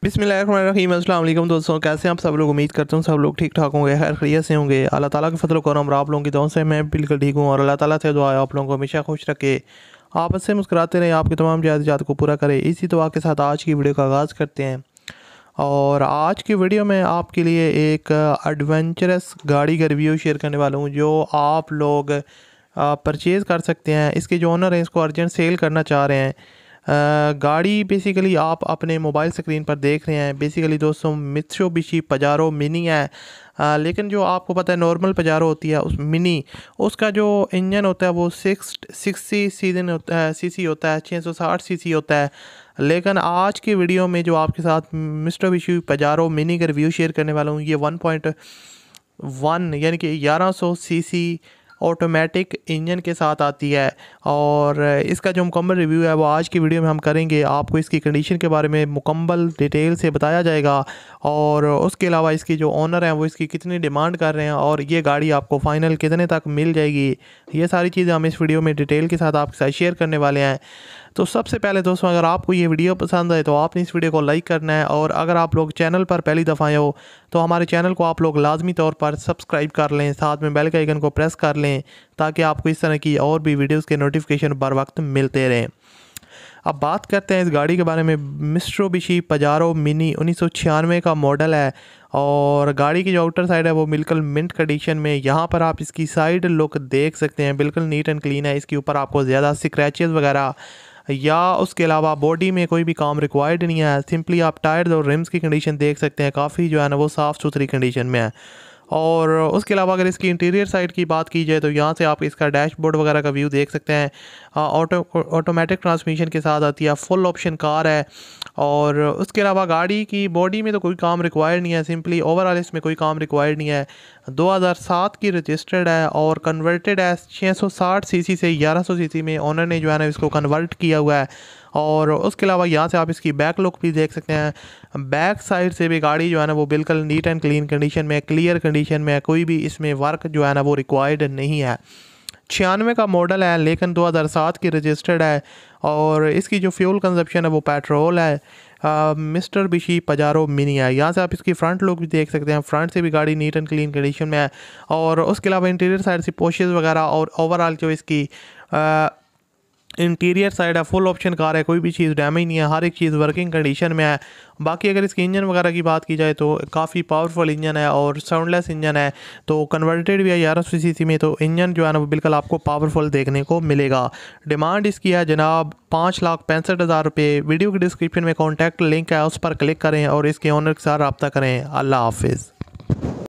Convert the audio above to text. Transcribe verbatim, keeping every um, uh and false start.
بسم اللہ الرحمن الرحیم۔ السلام علیکم دوستوں، کیسے ہیں آپ سب لوگ؟ امید کرتا ہوں سب لوگ ٹھیک ٹھاک ہوں گے، خیر خیریت سے ہوں گے۔ اللہ تعالیٰ کے فضل و کرم اور آپ لوگوں کی دعاؤں سے میں بالکل ٹھیک ہوں، اور اللہ تعالیٰ سے دعا ہے آپ لوگوں کو ہمیشہ خوش رکھے، آپس سے مسکراتے رہیں، آپ کی تمام جات کو پورا کرے۔ اسی دعا کے ساتھ آج کی ویڈیو کا آغاز کرتے ہیں، اور آج کی ویڈیو میں آپ کے لیے ایک ایڈونچرس گاڑی کا ریویو شیئر کرنے والا ہوں جو آپ لوگ پرچیز کر سکتے ہیں۔ اس کے جو آنر ہیں اس کو ارجنٹ سیل کرنا چاہ رہے ہیں۔ گاڑی بیسیکلی آپ اپنے موبائل سکرین پر دیکھ رہے ہیں، بیسیکلی دوستوں میتسوبیشی پجارو منی ہے، لیکن جو آپ کو پتہ ہے نارمل پجارو ہوتی ہے، اس منی اس کا جو انجن ہوتا ہے وہ سکس سکسٹی سیزن ہوتا ہے سی سی ہوتا ہے چھ سو ساٹھ سی سی ہوتا ہے۔ لیکن آج کی ویڈیو میں جو آپ کے ساتھ میتسوبیشی پجارو منی کا ریویو شیئر کرنے والا ہوں، یہ ون پوائنٹ ون یعنی کہ گیارہ سو سی سی آٹومیٹک انجن کے ساتھ آتی ہے، اور اس کا جو مکمل ریویو ہے وہ آج کی ویڈیو میں ہم کریں گے۔ آپ کو اس کی کنڈیشن کے بارے میں مکمل ڈیٹیل سے بتایا جائے گا، اور اس کے علاوہ اس کی جو آنر ہیں وہ اس کی کتنی ڈیمانڈ کر رہے ہیں، اور یہ گاڑی آپ کو فائنل کتنے تک مل جائے گی، یہ ساری چیزیں ہم اس ویڈیو میں ڈیٹیل کے ساتھ آپ کے ساتھ شیئر کرنے والے ہیں۔ تو سب سے پہلے دوستوں، اگر آپ کو یہ ویڈیو پسند آئے تو آپ نے اس ویڈیو کو لائک کرنا ہے، اور اگر آپ لوگ چینل پر پہلی دفعہ آئے ہو تو ہمارے چینل کو آپ لوگ لازمی طور پر سبسکرائب کر لیں، ساتھ میں بیل کے آئیکن کو پریس کر لیں تاکہ آپ کو اس طرح کی اور بھی ویڈیوز کے نوٹیفیکیشن بر وقت ملتے رہیں۔ اب بات کرتے ہیں اس گاڑی کے بارے میں۔ میتسوبیشی پجارو منی انیس سو چھیانوے کا ماڈل ہے، اور گاڑی کی جو آؤٹر سائڈ ہے وہ بالکل منٹ کنڈیشن میں۔ یہاں پر آپ اس کی سائڈ لک دیکھ سکتے ہیں، بالکل نیٹ اینڈ کلین ہے۔ اس کے اوپر آپ کو زیادہ سکریچز وغیرہ یا اس کے علاوہ باڈی میں کوئی بھی کام ریکوائرڈ نہیں ہے۔ سمپلی آپ ٹائرز اور رمز کی کنڈیشن دیکھ سکتے ہیں، کافی جو ہے نا وہ صاف ستھری کنڈیشن میں ہے۔ اور اس کے علاوہ اگر اس کی انٹیریئر سائڈ کی بات کی جائے تو یہاں سے آپ اس کا ڈیش بورڈ وغیرہ کا ویو دیکھ سکتے ہیں۔ آٹو آٹومیٹک ٹرانسمیشن کے ساتھ آتی ہے، فل آپشن کار ہے، اور اس کے علاوہ گاڑی کی باڈی میں تو کوئی کام ریکوائرڈ نہیں ہے، سمپلی اوور آل اس میں کوئی کام ریکوائرڈ نہیں ہے۔ دو ہزار سات کی رجسٹرڈ ہے اور کنورٹڈ ہے چھ سو ساٹھ سی سی سے گیارہ سو سی سی میں آنر نے جو ہے نا اس کو کنورٹ کیا ہوا ہے۔ اور اس کے علاوہ یہاں سے آپ اس کی بیک لک بھی دیکھ سکتے ہیں۔ بیک سائڈ سے بھی گاڑی جو ہے نا وہ بالکل نیٹ اینڈ کلین کنڈیشن میں، کلیئر کنڈیشن میں، کوئی بھی اس میں ورک جو ہے نا وہ ریکوائرڈ نہیں ہے۔ چھیانوے کا ماڈل ہے لیکن دو ہزار سات کی رجسٹرڈ ہے، اور اس کی جو فیول کنزپشن ہے وہ پیٹرول ہے۔ میتسوبیشی پجارو منی ہے۔ یہاں سے آپ اس کی فرنٹ لک بھی دیکھ سکتے ہیں، فرنٹ سے بھی گاڑی نیٹ اینڈ کلین کنڈیشن میں ہے، اور اس کے علاوہ انٹیریئر سائڈ سے پوشز وغیرہ اور اوور آل جو اس کی انٹیریئر سائڈ ہے فل آپشن کار ہے، کوئی بھی چیز ڈیمیج نہیں ہے، ہر ایک چیز ورکنگ کنڈیشن میں ہے۔ باقی اگر اس کی انجن وغیرہ کی بات کی جائے تو کافی پاورفل انجن ہے اور ساؤنڈ لیس انجن ہے، تو کنورٹیڈ بھی ہے گیارہ سو سی سی میں، تو انجن جو ہے نا وہ بالکل آپ کو پاورفل دیکھنے کو ملے گا۔ ڈیمانڈ اس کی ہے جناب پانچ لاکھ پینسٹھ ہزار روپے۔ ویڈیو کی ڈسکرپشن میں کانٹیکٹ لنک ہے، اس پر کلک کریں اور اس کے آنر کے ساتھ رابطہ کریں۔ اللہ حافظ۔